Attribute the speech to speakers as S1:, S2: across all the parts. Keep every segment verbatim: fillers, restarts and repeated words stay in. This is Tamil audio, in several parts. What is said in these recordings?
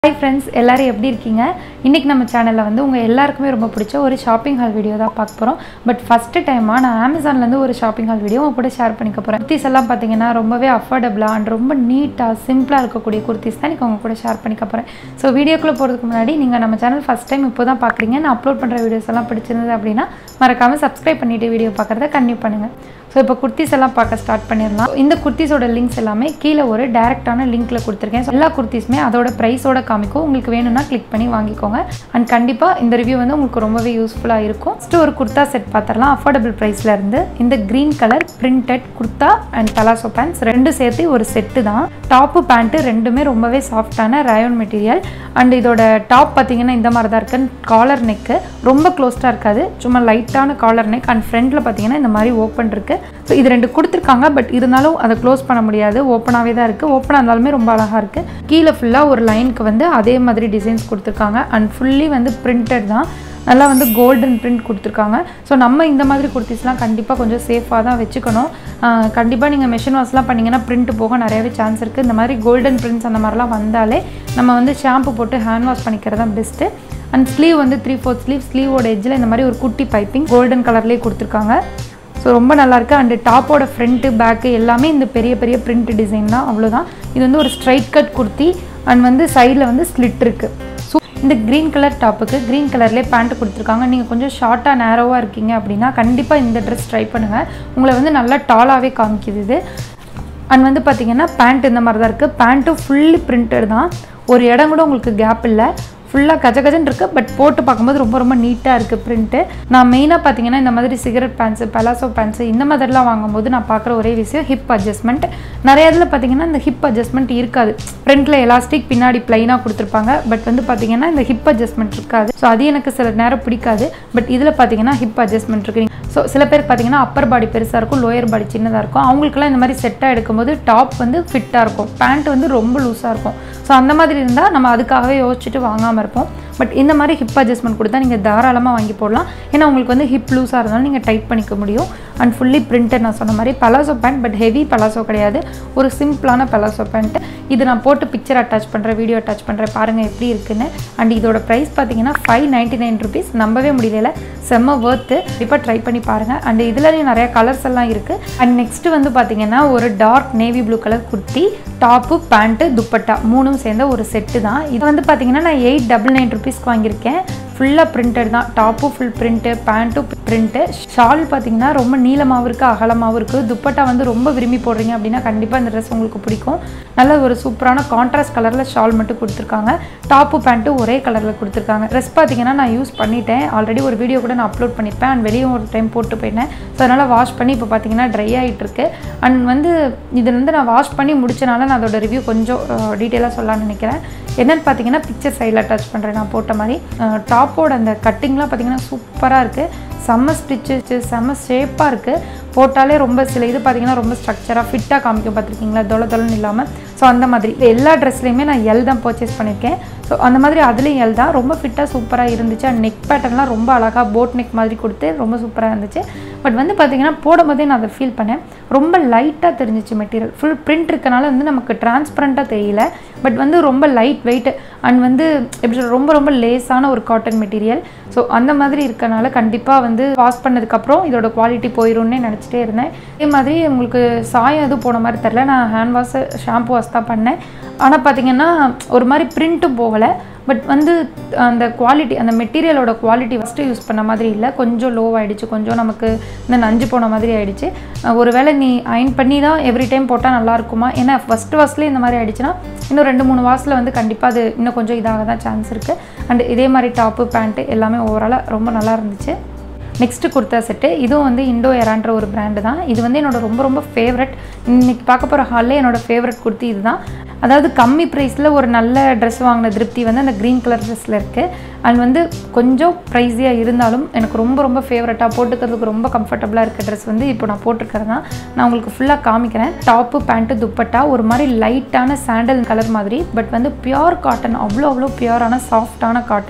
S1: Hi friends, எல்லாரும் எப்படி இருக்கீங்க? இன்னைக்கு நம்ம சேனல்ல வந்து உங்க எல்லாருக்குமே ரொம்ப பிடிச்ச ஒரு ஷாப்பிங் ஹால் வீடியோ தான் பார்க்க போறோம். பட் ஃபர்ஸ்ட் டைமா நான் Amazonல இருந்து ஒரு ஷாப்பிங் ஹால் வீடியோ உங்க கூட ஷேர் பண்ணிக்க போறேன். குர்திஸ் எல்லாம் பாத்தீங்கன்னா ரொம்பவே அஃபோர்டபிளா அண்ட் ரொம்ப நீட்டா சிம்பிளா இருக்கக்கூடிய குர்திஸ் தான் நான் உங்க கூட ஷேர் பண்ணிக்க போறேன். சோ வீடியோக்குள்ள போறதுக்கு முன்னாடி நீங்க நம்ம சேனல் ஃபர்ஸ்ட் டைம் இப்போதான் பார்க்கறீங்க. நான் அப்லோட் பண்ற வீடியோஸ் எல்லாம் பிடிச்சிருந்தது அப்படினா மறக்காம Subscribe பண்ணிட்டு வீடியோ பார்க்கறத கண்டினியூ பண்ணுங்க. So இப்போ குர்திஸ் எல்லாம் பார்க்க ஸ்டார்ட் பண்ணிரலாம். இந்த குர்திஸோட லிங்க்ஸ் எல்லாமே கீழ ஒரு டைரக்டான லிங்க்ல கொடுத்திருக்கேன். எல்லா குர்திஸ்மே அதோட பிரைஸோட காமிக்கும். உங்களுக்கு வேணும்னா கிளிக் பண்ணி வாங்கிக்கோங்க. அண்ட் கண்டிப்பா இந்த ரிவ்யூ வந்து உங்களுக்கு ரொம்பவே யூஸ்ஃபுல்லா இருக்கும். ஃபர்ஸ்ட் ஒரு குர்தா செட் பார்த்தறலாம். அஃபோர்டபிள் பிரைஸ்ல இருந்து இந்த green colour printed kurta and palazzo pants ரெண்டு சேர்த்து ஒரு செட் தான். டாப் பேண்ட் ரெண்டுமே ரொம்பவே சாஃப்ட்டான ரயான் மெட்டீரியல். அண்ட் இதோட டாப் பாத்தீங்கன்னா இந்த மாதிரி தான் இருக்கு. காலர் நெக் ரொம்ப க்ளோஸ்டா இருக்காது. சும்மா லைட்டான காலர் நெக் அண்ட் ஃப்ரண்ட்ல பாத்தீங்கன்னா இந்த மாதிரி ஓபன் இருக்கு. So இது ரெண்டு கொடுத்திருக்காங்க. பட் இருந்தாலும் அதை க்ளோஸ் பண்ண முடியாது. ஓப்பனாவே தான் இருக்கு. ஓப்பனா இருந்தாலுமே ரொம்ப அழகா இருக்கு. கீழே ஃபுல்லா ஒரு லைனுக்கு வந்து அதே மாதிரி டிசைன்ஸ் கொடுத்திருக்காங்க. அண்ட் ஃபுல்லி வந்து பிரிண்டட் தான். நல்லா வந்து கோல்டன் பிரிண்ட் கொடுத்திருக்காங்க. ஸோ நம்ம இந்த மாதிரி குர்த்திஸ்லாம் கண்டிப்பாக கொஞ்சம் சேஃபாக தான் வச்சுக்கணும். கண்டிப்பாக நீங்கள் மெஷின் வாஷ்லாம் பண்ணிங்கன்னா பிரிண்ட் போக நிறையவே சான்ஸ் இருக்குது. இந்த மாதிரி கோல்டன் பிரிண்ட்ஸ் அந்த மாதிரிலாம் வந்தாலே நம்ம வந்து ஷாம்பு போட்டு ஹேண்ட் வாஷ் பண்ணிக்கிறது தான் பெஸ்ட்டு. அண்ட் ஸ்லீவ் வந்து த்ரீ ஃபோர்த் ஸ்லீவ் ஸ்லீவோட எட்ஜில் இந்த மாதிரி ஒரு குட்டி பைப்பிங் கோல்டன் கலர்லேயே கொடுத்துருக்காங்க. ஸோ ரொம்ப நல்லாயிருக்கு. அண்டு டாப்போட ஃப்ரண்ட்டு பேக்கு எல்லாமே இந்த பெரிய பெரிய பிரிண்ட் டிசைன் தான். அவ்வளோதான். இது வந்து ஒரு ஸ்ட்ரைட் கட் குர்த்தி அண்ட் வந்து சைடில் வந்து ஸ்லிட் இருக்குது. ஸோ இந்த க்ரீன் கலர் டாப்புக்கு க்ரீன் கலர்லேயே பேண்ட் கொடுத்துருக்காங்க. நீங்கள் கொஞ்சம் ஷார்ட்டாக நேரோவாக இருக்கீங்க அப்படின்னா கண்டிப்பாக இந்த ட்ரெஸ் ட்ரை பண்ணுங்கள். உங்களை வந்து நல்லா டாலாகவே காமிக்குது இது. அண்ட் வந்து பார்த்தீங்கன்னா பேண்ட் இந்த மாதிரி தான் இருக்குது. பேண்ட்டும் ஃபுல்லி பிரிண்டட் தான். ஒரு இடம் கூட உங்களுக்கு கேப் இல்லை. ஃபுல்லாக கஜ கஜன் இருக்குது. பட் போட்டு பார்க்கும்போது ரொம்ப ரொம்ப நீட்டாக இருக்குது பிரிண்ட்டு. நான் மெயினாக பார்த்தீங்கன்னா இந்த மாதிரி சிகரெட் பேண்ட்ஸு பலாசோ பேண்ட்ஸு இந்த மாதிரிலாம் வாங்கும்போது நான் பார்க்குற ஒரே விஷயம் ஹிப் அட்ஜஸ்ட்மெண்ட். நிறைய இதில் பார்த்தீங்கன்னா இந்த ஹிப் அட்ஜஸ்ட்மெண்ட் இருக்காது. ஃப்ரண்ட்டில் எலாஸ்டிக் பின்னாடி ப்ளைனாக கொடுத்துருப்பாங்க. பட் வந்து பார்த்தீங்கன்னா இந்த ஹிப் அட்ஜஸ்ட்மெண்ட் இருக்காது. ஸோ அது எனக்கு சில நேரம் பிடிக்காது. பட் இதில் பார்த்தீங்கன்னா ஹிப் அட்ஜஸ்ட்மெண்ட் இருக்குது. ஸோ சில பேர் பார்த்தீங்கன்னா அப்பர் பாடி பெருசாக இருக்கும், லோயர் பாடி சின்னதாக இருக்கும். அவங்களுக்குலாம் இந்த மாதிரி செட்டாக எடுக்கும்போது டாப் வந்து ஃபிட்டாக இருக்கும், பேண்ட் வந்து ரொம்ப லூஸாக இருக்கும். ஸோ அந்த மாதிரி இருந்தால் நம்ம அதுக்காகவே யோசிச்சுட்டு வாங்காமல் இருப்போம். பட் இந்த மாதிரி ஹிப் அட்ஜஸ்ட்மெண்ட் கொடுத்தா நீங்கள் தாராளமாக வாங்கி போடலாம். ஏன்னா உங்களுக்கு வந்து ஹிப் லூஸாக இருந்தாலும் நீங்கள் டைட் பண்ணிக்க முடியும். அண்ட் ஃபுல்லி பிரிண்டட் நான் சொன்ன மாதிரி palazzo pant. But heavy palazzo கிடையாது, ஒரு சிம்பிளான பலாசோ பேண்ட். இது நான் போட்டு பிக்சர் அட்டாச் பண்ணுறேன், வீடியோ அட்டாச் பண்ணுறேன், பாருங்கள் எப்படி இருக்குன்னு. அண்ட் இதோட ப்ரைஸ் பார்த்தீங்கன்னா ஃபைவ் நைன்ட்டி நைன் ருபீஸ். நம்பவே முடியல, செம்ம ஒர்த்து. இப்போ ட்ரை பண்ணி பாருங்கள். அண்ட் இதுலேயும் நிறைய கலர்ஸ் எல்லாம் இருக்குது. அண்ட் நெக்ஸ்ட்டு வந்து பார்த்தீங்கன்னா ஒரு dark navy blue colour kurti, top pant dupatta மூணும் சேர்ந்த ஒரு செட்டு தான். இது வந்து பார்த்தீங்கன்னா நான் எயிட் டபுள் நைன் ருபீஸ்க்கு வாங்கியிருக்கேன். ஃபுல்லாக பிரிண்டட் தான். டாப்பும் ஃபுல் பிரிண்ட்டு, பேண்ட்டும் பிரிண்ட்டு. ஷால் பார்த்தீங்கன்னா ரொம்ப நீளமாகவும் இருக்குது, அகலமாகவும் இருக்குது. துப்பட்டா வந்து ரொம்ப விரும்பி போடுறீங்க அப்படின்னா கண்டிப்பாக இந்த ட்ரெஸ் உங்களுக்கு பிடிக்கும். நல்ல ஒரு சூப்பரான கான்ட்ராஸ்ட் கலரில் ஷால் மட்டும் கொடுத்துருக்காங்க. டாப்பு பேண்ட்டு ஒரே கலரில் கொடுத்துருக்காங்க. ட்ரெஸ் பார்த்தீங்கன்னா நான் யூஸ் பண்ணிட்டேன். ஆல்ரெடி ஒரு வீடியோ கூட நான் அப்லோட் பண்ணிப்பேன். அண்ட் வெளியே ஒரு டைம் போட்டு போயிட்டேன். ஸோ அதனால் வாஷ் பண்ணி இப்போ பார்த்தீங்கன்னா ட்ரை ஆகிட்டு இருக்கு. அண்ட் வந்து இது வந்து நான் வாஷ் பண்ணி முடிச்சனால நான் அதோட ரிவ்யூ கொஞ்சம் டீட்டெயிலாக சொல்லலாம்னு நினைக்கிறேன். என்னென்னு பார்த்தீங்கன்னா பிக்சர் சைடில் அட்டாச் பண்ணுறேன் நான் போட்ட மாதிரி. டாப்போட அந்த கட்டிங்லாம் பார்த்தீங்கன்னா சூப்பராக இருக்குது. செம்ம ஸ்டிச்சு, செம்ம ஷேப்பாக இருக்குது. போட்டாலே ரொம்ப சில இது பார்த்தீங்கன்னா ரொம்ப ஸ்ட்ரக்சராக ஃபிட்டாக காமிக்கும். பார்த்துருக்கீங்களா, தொலை தொலைன்னு இல்லாமல். ஸோ அந்த மாதிரி எல்லா ட்ரெஸ்லேயுமே நான் எல் தான் பர்ச்சேஸ் பண்ணியிருக்கேன். ஸோ அந்த மாதிரி அதுலேயும் எல் தான். ரொம்ப ஃபிட்டாக சூப்பராக இருந்துச்சு. அண்ட் நெக் பேட்டர்ன்லாம் ரொம்ப அழகாக போட் நெக் மாதிரி கொடுத்து ரொம்ப சூப்பராக இருந்துச்சு. பட் வந்து பார்த்தீங்கன்னா போடும்போதே நான் அதை ஃபீல் பண்ணேன். ரொம்ப லைட்டாக தெரிஞ்சிச்சு மெட்டீரியல். ஃபுல் பிரிண்ட் இருக்கனால வந்து நமக்கு டிரான்ஸ்பரண்ட்டாக தெரியல. பட் வந்து ரொம்ப லைட் வெயிட் அண்ட் வந்து எப்படி சொல்ற ரொம்ப ரொம்ப லேஸான ஒரு காட்டன் மெட்டீரியல். ஸோ அந்த மாதிரி இருக்கனால கண்டிப்பாக வந்து வாஷ் பண்ணதுக்கப்புறம் இதோட குவாலிட்டி போயிடும்னே நினச்சிட்டே இருந்தேன். இதே மாதிரி உங்களுக்கு சாயம் எதுவும் போன மாதிரி தெரில. நான் ஹேண்ட் வாஷ் ஷாம்பு வாஷ் தான் பண்ணேன். ஆனால் பார்த்தீங்கன்னா ஒரு மாதிரி பிரிண்ட்டும் போகலை. பட் வந்து அந்த குவாலிட்டி அந்த மெட்டீரியலோட குவாலிட்டி ஃபஸ்ட்டு யூஸ் பண்ண மாதிரி இல்லை, கொஞ்சம் லோ ஆகிடுச்சு. கொஞ்சம் நமக்கு இந்த நஞ்சு போன மாதிரி ஆகிடுச்சு. ஒருவேளை நீ அயன் பண்ணி தான் எவ்ரி டைம் போட்டால் நல்லாயிருக்குமா? ஏன்னா ஃபஸ்ட்டு வாஷ்லேயே இந்த மாதிரி ஆகிடுச்சுன்னா இன்னும் ரெண்டு மூணு வாஷில் வந்து கண்டிப்பாக அது இன்னும் கொஞ்சம் இதாக தான் சான்ஸ் இருக்குது. அண்ட் இதே மாதிரி டாப்பு பேண்ட்டு எல்லாமே ஓவராலாக ரொம்ப நல்லா இருந்துச்சு. Next kurta set. இதுவும் வந்து இண்டோ எரான்ற ஒரு பிராண்டு தான். இது வந்து என்னோட ரொம்ப ரொம்ப ஃபேவரட். இன்றைக்கி பார்க்க போகிற ஹாலில் என்னோடய ஃபேவரட் குர்த்தி இது தான். அதாவது கம்மி ப்ரைஸில் ஒரு நல்ல ட்ரெஸ் வாங்கின திருப்தி வந்து அந்த க்ரீன் கலர் ட்ரெஸ்ஸில் இருக்குது. அண்ட் வந்து கொஞ்சம் ப்ரைஸியாக இருந்தாலும் எனக்கு ரொம்ப ரொம்ப ஃபேவரட்டாக போட்டுக்கிறதுக்கு ரொம்ப கம்ஃபர்டபுளாக இருக்க ட்ரெஸ் வந்து இப்போ நான் போட்டிருக்கிறது தான். நான் உங்களுக்கு ஃபுல்லாக காமிக்கிறேன். டாப்பு பேண்ட்டு துப்பட்டா ஒரு மாதிரி லைட்டான சாண்டல் கலர் மாதிரி. பட் வந்து பியோர் காட்டன், அவ்வளோ அவ்வளோ பியோரான சாஃப்டான காட்டன்.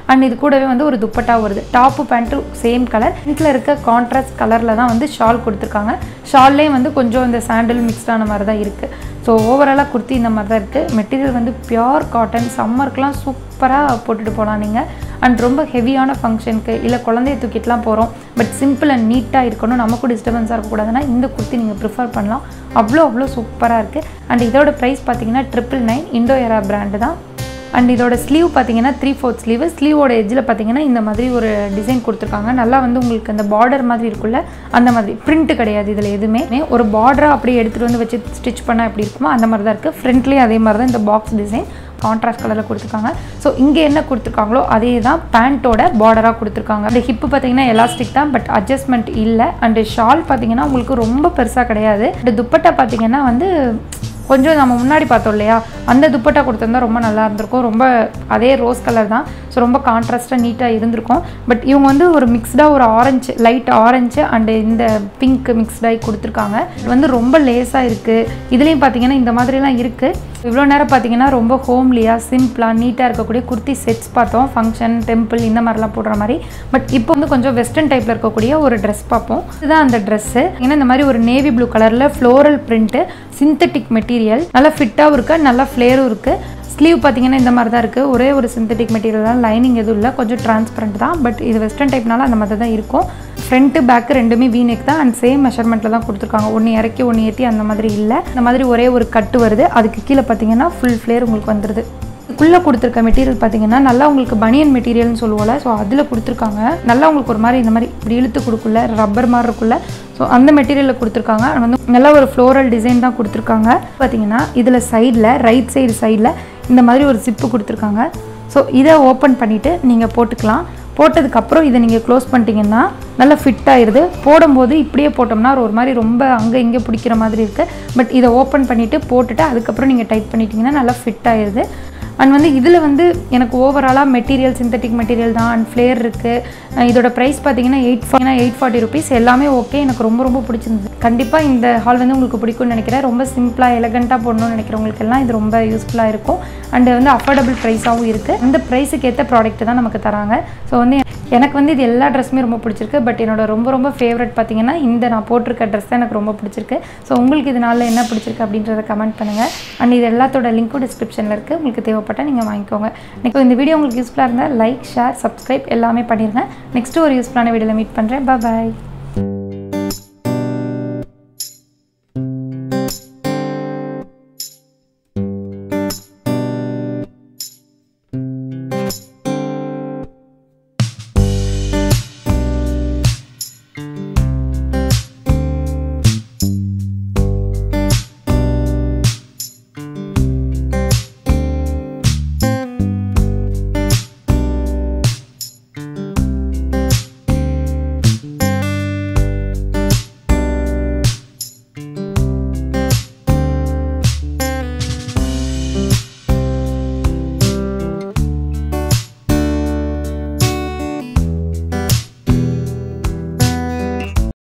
S1: அண்ட் இது கூடவே வந்து ஒரு துப்பட்டா வருது. டாப்பு பேண்ட்டு சேம் கலர், ஃப்ரண்ட்டில் இருக்க கான்ட்ராஸ்ட் கலரில் தான் வந்து ஷால் கொடுத்துருக்காங்க. ஷால்லேயே வந்து கொஞ்சம் இந்த சாண்டில் மிக்ஸ்டான மாதிரி தான் இருக்குது. ஸோ ஓவராலாக குர்த்தி இந்த மாதிரி தான் இருக்குது. மெட்டீரியல் வந்து பியோர் காட்டன், சம்மருக்குலாம் சூப்பராக போட்டுட்டு போகலாம் நீங்கள். அண்ட் ரொம்ப ஹெவியான ஃபங்க்ஷனுக்கு இல்லை குழந்தைய தூக்கிட்டுலாம் போகிறோம், பட் சிம்பிள் அண்ட் நீட்டாக இருக்கணும், நமக்கும் டிஸ்டர்பன்ஸாக இருக்கக்கூடாதுன்னா இந்த குர்த்தி நீங்கள் ப்ரிஃபர் பண்ணலாம். அவ்வளோ அவ்வளோ சூப்பராக இருக்குது. அண்ட் இதோட ப்ரைஸ் பார்த்தீங்கன்னா triple nine Indo Era brand தான். அண்ட் இதோட ஸ்லீவ் பார்த்தீங்கன்னா த்ரீ ஃபோர்த் ஸ்லீவ். ஸ்லீவோட எஜ்ஜில் பார்த்தீங்கன்னா இந்த மாதிரி ஒரு டிசைன் கொடுத்துருக்காங்க. நல்லா வந்து உங்களுக்கு அந்த பார்டர் மாதிரி இருக்குல்ல, அந்த மாதிரி பிரிண்ட் கிடையாது இதில் எதுவுமே. ஒரு பார்டராக அப்படியே எடுத்துகிட்டு வந்து வச்சு ஸ்டிச் பண்ணால் எப்படி இருக்குமோ அந்த மாதிரி தான் இருக்குது. ஃப்ரண்ட்லேயே அதே மாதிரி தான் இந்த பாக்ஸ் டிசைன் கான்ட்ராஸ்ட் கலரில் கொடுத்துருக்காங்க. ஸோ இங்கே என்ன கொடுத்துருக்காங்களோ அதே தான் பேண்ட்டோட பார்டராக கொடுத்துருக்காங்க. அந்த ஹிப்பு பார்த்தீங்கன்னா எலாஸ்டிக் தான், பட் அட்ஜஸ்ட்மெண்ட் இல்லை. அண்டு ஷால் பார்த்தீங்கன்னா உங்களுக்கு ரொம்ப பெருசாக கிடையாது. அண்டு துப்பட்டா பார்த்தீங்கன்னா வந்து கொஞ்சம் நம்ம முன்னாடி பார்த்தோம் இல்லையா, அந்த துப்பட்டா கொடுத்துருந்தா ரொம்ப நல்லா இருந்திருக்கும். ரொம்ப அதே ரோஸ் கலர் தான், ஸோ ரொம்ப கான்ட்ராஸ்ட்டாக நீட்டாக இருந்திருக்கும். பட் இவங்க வந்து ஒரு மிக்ஸ்டாக ஒரு ஆரஞ்சு, லைட் ஆரஞ்சு அண்டு இந்த பிங்க் மிக்ஸ்டாகி கொடுத்துருக்காங்க. இது வந்து ரொம்ப லேஸாக இருக்குது. இதுலேயும் பார்த்தீங்கன்னா இந்த மாதிரிலாம் இருக்குது. இவ்வளோ நேரம் பார்த்தீங்கன்னா ரொம்ப ஹோம்லியாக சிம்பிளாக நீட்டாக இருக்கக்கூடிய குர்த்தி செட்ஸ் பார்த்தோம், ஃபங்க்ஷன் டெம்பிள் இந்த மாதிரிலாம் போடுற மாதிரி. பட் இப்போ வந்து கொஞ்சம் வெஸ்டர்ன் டைப்பில் இருக்கக்கூடிய ஒரு ட்ரெஸ் பார்ப்போம். இதுதான் அந்த ட்ரெஸ்ஸு. ஏன்னா இந்த மாதிரி ஒரு நேவி ப்ளூ கலரில் ஃப்ளோரல் பிரிண்ட்டு, சிந்தட்டிக் மெட்டீரியல், நல்லா ஃபிட்டாகவும் இருக்குது, நல்லா ஃப்ளேரும் இருக்குது. ஸ்லீவ் பார்த்தீங்கன்னா இந்த மாதிரி தான் இருக்குது. ஒரே ஒரு சிந்தட்டிக் மெட்டீரியல் தான், லைனிங் எதுவும் இல்லை, கொஞ்சம் டிரான்ஸ்பரண்ட் தான். பட் இது வெஸ்டர்ன் டைப்னால அந்த மாதிரி தான் இருக்கும். ஃப்ரண்ட்டு பேக்கு ரெண்டுமே வீ நெக் தான் அண்ட் சேம் மெஷர்மெண்ட்டில் தான் கொடுத்துருக்காங்க. ஒன்று இறக்கி ஒன்று ஏற்றி அந்த மாதிரி இல்லை. இந்த மாதிரி ஒரே ஒரு கட்டு வருது. அதுக்கு கீழே பார்த்தீங்கன்னா ஃபுல் ஃப்ளேர் உங்களுக்கு வந்துடுது. இதுக்குள்ளே கொடுத்துருக்க மெட்டீரியல் பார்த்தீங்கன்னா நல்லா உங்களுக்கு பனியன் மெட்டீரியல்னு சொல்லுவோம்ல, ஸோ அதில் கொடுத்துருக்காங்க. நல்லா உங்களுக்கு ஒரு மாதிரி இந்த மாதிரி இப்படி இழுத்து கொடுக்குள்ள ரப்பர் மாதிரி இருக்குல்ல, ஸோ அந்த மெட்டீரியலில் கொடுத்துருக்காங்க. அது வந்து நல்லா ஒரு ஃப்ளோரல் டிசைன் தான் கொடுத்துருக்காங்க. பார்த்தீங்கன்னா இதில் சைடில் ரைட் சைடு சைடில் இந்த மாதிரி ஒரு ஜிப்பு கொடுத்துருக்காங்க. ஸோ இதை ஓப்பன் பண்ணிவிட்டு நீங்கள் போட்டுக்கலாம். போட்டதுக்கப்புறம் இதை நீங்கள் க்ளோஸ் பண்ணிட்டீங்கன்னா நல்லா ஃபிட் ஆயிடுது. போடும்போது இப்படியே போட்டோம்னா ஒரு மாதிரி ரொம்ப அங்கே இங்கே பிடிக்கிற மாதிரி இருக்குது. பட் இதை ஓப்பன் பண்ணிவிட்டு போட்டுட்டு அதுக்கப்புறம் நீங்கள் டைட் பண்ணிட்டீங்கன்னா நல்லா ஃபிட் ஆயிடுது. அண்ட் வந்து இதில் வந்து எனக்கு ஓவராலாக மெட்டீரியல் சிந்தட்டிக் மெட்டீரியல் தான் அண்ட் ஃப்ளேர் இருக்குது. இதோட ப்ரைஸ் பார்த்தீங்கன்னா eight forty eight forty rupees எல்லாமே ஓகே. எனக்கு ரொம்ப ரொம்ப பிடிச்சிருந்தது. கண்டிப்பாக இந்த ஹால் வந்து உங்களுக்கு பிடிக்கும்னு நினைக்கிறேன். ரொம்ப சிம்பிளாக எலகண்ட்டாக போடணும்னு நினைக்கிறவங்களுக்கு எல்லாம் இது ரொம்ப யூஸ்ஃபுல்லாக இருக்கும். அண்டு வந்து அஃபோர்டபுள் ப்ரைஸாகவும் இருக்குது. அந்த ப்ரைஸுக்கு ஏற்ற ப்ராடக்ட் தான் நமக்கு தராங்க. ஸோ வந்து எனக்கு வந்து இது எல்லா ட்ரெஸ்ஸுமே ரொம்ப பிடிச்சிருக்கு. பட் என்னோட ரொம்ப ரொம்ப ஃபேவரட் பார்த்தீங்கன்னா இந்த நான் போட்டிருக்க ட்ரெஸ் தான் எனக்கு ரொம்ப பிடிச்சிருக்கு. ஸோ உங்களுக்கு இதனால என்ன பிடிச்சிருக்கு அப்படின்றத கமெண்ட் பண்ணுங்கள். அண்ட் இது எல்லாத்தோட லிங்க்கும் டிஸ்கிரிப்ஷனில் இருக்குது. உங்களுக்கு தேவைப்பட்டால் நீங்கள் வாங்கிக்கோங்க. நெக்ஸ்ட் இந்த வீடியோ உங்களுக்கு யூஸ்ஃபுல்லாக இருந்தால் லைக், ஷேர், சப்ஸ்கிரைப் எல்லாமே பண்ணிடுங்க. நெக்ஸ்ட்டு ஒரு யூஸ்ஃபுல்லான வீடியோவில் மீட் பண்ணுறேன். பாய்.